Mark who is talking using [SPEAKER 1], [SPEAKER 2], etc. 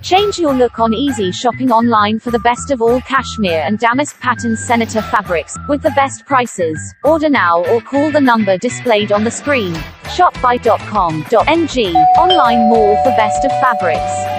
[SPEAKER 1] Change your look on easy shopping online for the best of all cashmere and damask pattern senator fabrics, with the best prices. Order now or call the number displayed on the screen. Shopbuy.com.ng, online mall for best of fabrics.